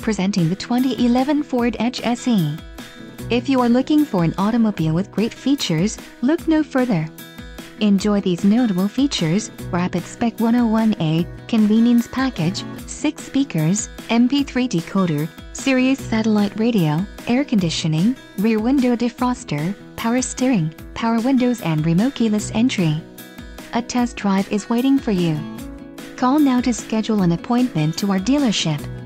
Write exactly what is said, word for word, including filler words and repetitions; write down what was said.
presenting the twenty eleven Ford Edge S E. If you are looking for an automobile with great features, look no further. Enjoy these notable features: Rapid Spec one oh one A, Convenience Package, six speakers, M P three decoder, SIRIUS Satellite Radio, air conditioning, rear window defroster, power steering, power windows and remote keyless entry. A test drive is waiting for you. Call now to schedule an appointment to our dealership.